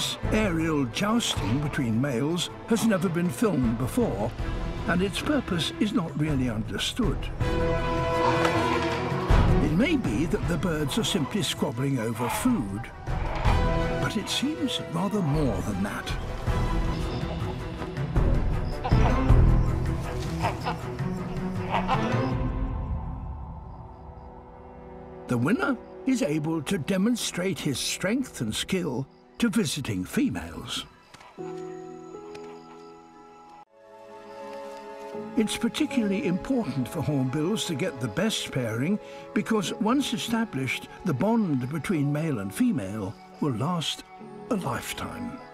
This aerial jousting between males has never been filmed before, and its purpose is not really understood. It may be that the birds are simply squabbling over food, but it seems rather more than that. The winner is able to demonstrate his strength and skill to visiting females. It's particularly important for hornbills to get the best pairing because once established, the bond between male and female will last a lifetime.